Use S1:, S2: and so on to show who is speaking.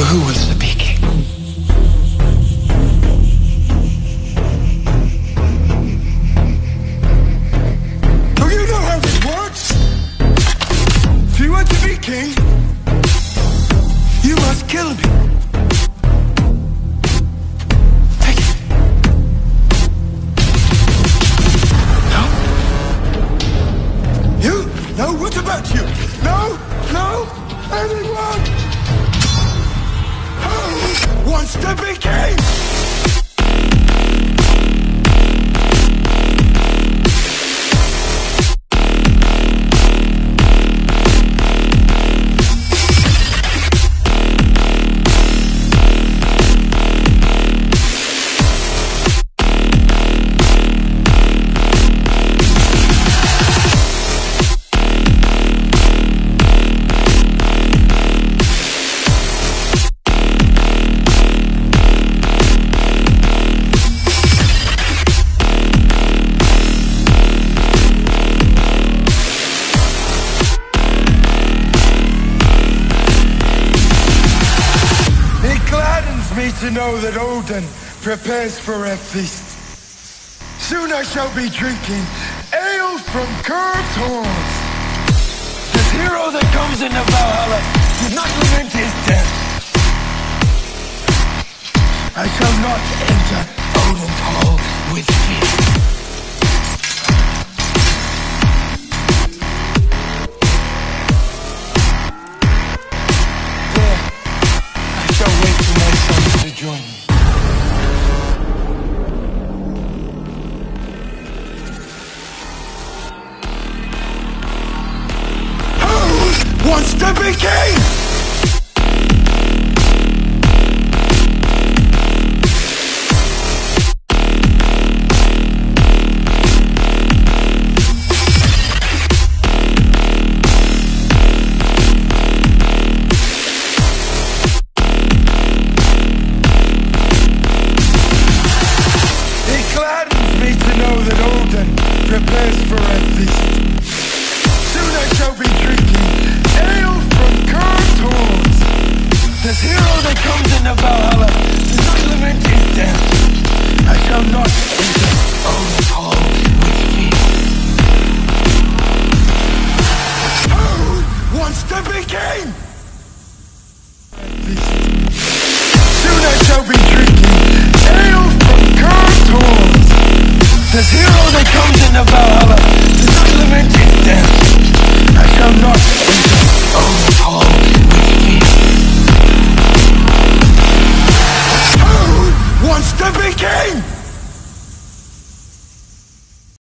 S1: who wants to be king?
S2: Do you know how this works? If you want to be king, you must kill me. Take it. No? You? No, what about you? No? No? Anyone? Who wants to be king? To know that Odin prepares for a feast. Soon I shall be drinking ale from curved horns. This hero that comes into Valhalla does not lament his death. I shall not enter Odin's hall with fear. Join me. Who wants to be king? Prepares for a feast. Soon I shall be drinking ale from curved horns. This hero that comes into Valhalla does not lament his death. I shall not enter Odin's hall